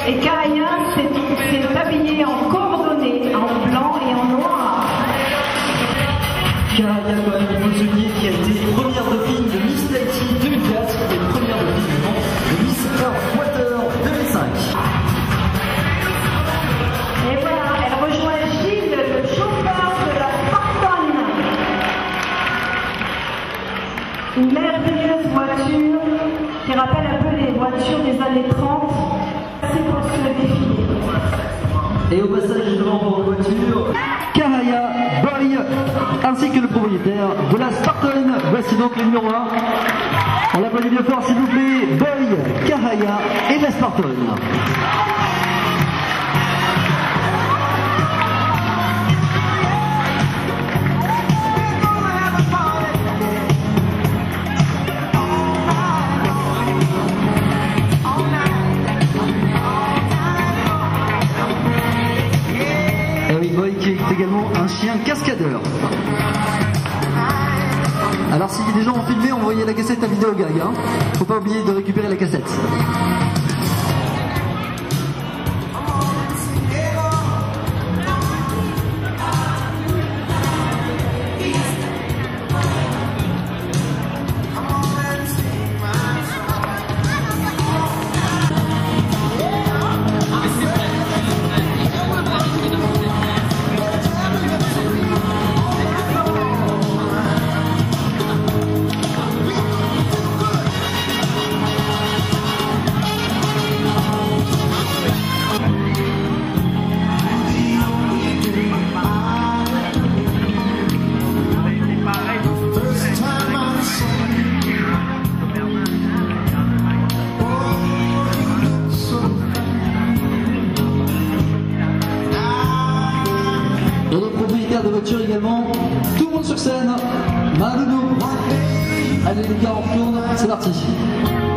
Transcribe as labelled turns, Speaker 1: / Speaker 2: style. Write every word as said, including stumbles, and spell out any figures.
Speaker 1: Et Kaia s'est habillée en coordonnées, en blanc et en noir.
Speaker 2: Kaia, quand même, il faut souligner qui a été première dauphine de Miss Tahiti deux mille quatre et première dauphine du monde de Miss Earth Water deux mille cinq.
Speaker 1: Et voilà, elle rejoint Gilles, le chauffeur de la Spartan. Une merveilleuse voiture qui rappelle un peu les voitures des années trente. C'est pour ce défilé.
Speaker 2: Et au passage, justement, pour la voiture, Kaia, Boy, ainsi que le propriétaire de la Spartan. Voici donc le numéro un. On l'applaudit bien fort, s'il vous plaît. Boy, Kaia et la Spartan. Boy qui est également un chien cascadeur. Alors si des gens ont filmé, envoyez la cassette à vidéo gag, hein. Faut pas oublier de récupérer la cassette. Et les propriétaires de voitures également, tout le monde sur scène, main debout. Allez les gars, on retourne, c'est parti.